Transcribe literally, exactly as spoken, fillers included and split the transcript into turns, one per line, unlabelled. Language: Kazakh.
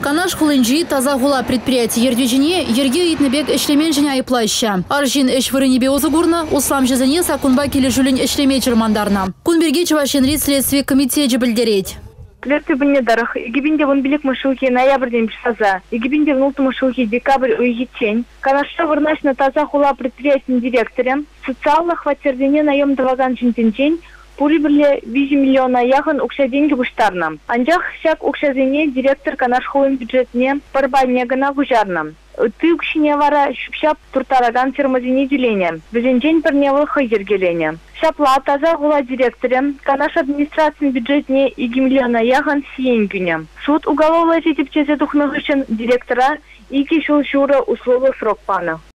Канаш хулынжи таза гула предприятие ердюжине ерге итнебек эшлемен жіне айплаща. Аржин эш вырынебе озыгурна, услам жезіне сакунба келі жүлін эшлеме чырмандарна. Кунберге Чувашенри следствие комитете білдерет.
Клерты біне дарах, егібінде вон білік машылки ноябрден пішаза, егібінде вон улты машылки декабрь уйгетен. Канашта вырнашна таза хула предприятиен директорем, социаллах ватердене наем даваган жинтенчен, пури бірле визи миллиона яғын ұқша деньги бұштарна. Анжақ шак ұқшазене директор канаш хулын бюджетне парбайне гына бұжарна. Ты ұқшине вара шупшап туртараган фирмазине делене, бізенчен бірневы хызергелене. Шапла таза гула директорем, канаш администрациян бюджетне иги миллиона яғын сиен күне. Суд уголовлы жетіп чезе тухнығышын директора иги шул шура условы срок пана.